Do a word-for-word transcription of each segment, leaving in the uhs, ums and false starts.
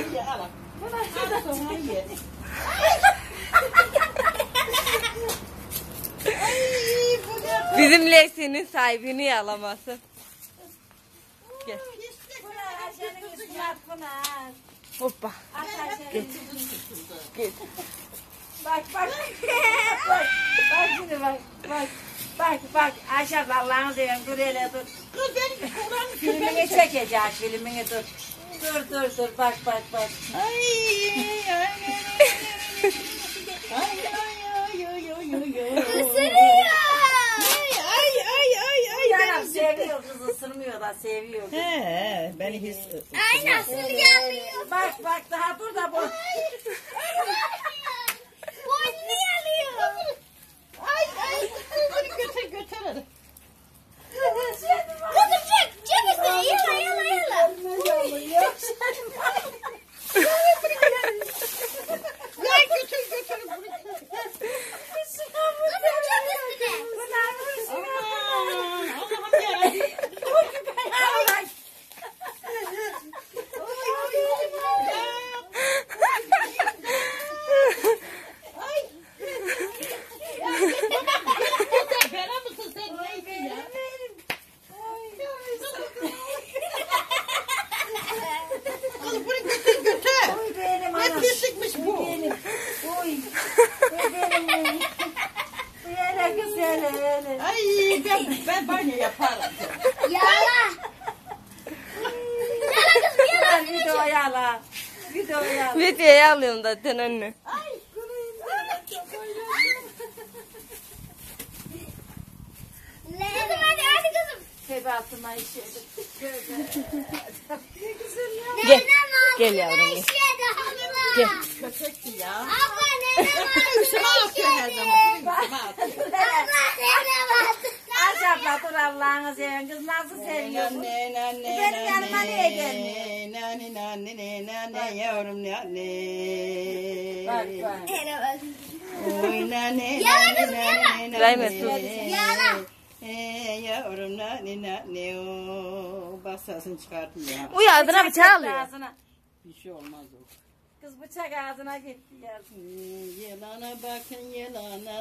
ye al. Buna sonra ye. Bizimle senin sahibini yalaması. Gel. Hoppa. Geç. Geç. Bak bak. Bak. Bak şimdi bak. Bak. Bak bak. Ayşe Allah'ını seversen dur hele dur. Kız ben Kur'an Filmini çekecek filmini dur. Dur dur dur bak bak bak. Ay ay ay ay ay ay ay. Isırıyor. Ay ay ay ay. Canım seviyor kız ısırmıyor da seviyor. He beni hiç. Ay nasıl yanıyor? Bak bak daha dur da bu. Boynunu yanıyor. Ay ay. Götür götür hadi. Kızım çek. Çek üstüne. Yala yala yala. Ay götür götür. Kızım çek üstüne. Aman Allah'ım yarabbim. Bela mısın sen neydi ya? Kız bunu götür götür. Oy benim Ne anam. pislikmiş bu? Benim. Oy. Oy benim. Bu yere güzel hele. Ay ben ben banyo yaparım. Yala. Yala kızım yala. Lan video yala. Video yala. Videoyu alıyorum zaten anne. Kızım hadi hadi kızım. Tebe altından işedim. Gel. Gel yavrum gel. İşedi abla. Gel. Köpekti ya. Abla nene var. Üstüme atıyor her zaman. Üstüme atıyor. Abla nene var. Ayşe abla dur Allah'ını seversen kız nasıl seviyorsun? Nane nane Benim yanıma niye gelmiyor? nane nane nane nane yavrum nane. Bak bak. Nene var. Oy nane Yala nane kızım, yala. nane Rahmet nane. Yala. Ee, yavrum nane nane o. Bak sesini çıkartın ya. Uy ağzına bıçağı gitti alıyor. ağzına. Bir şey olmaz o. Kız bıçak ağzına gitti ya. Ee, Yelana bakın yelana.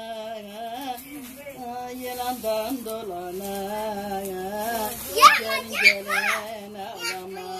Aa, Yelandan dolana. Gel gelen ağlama.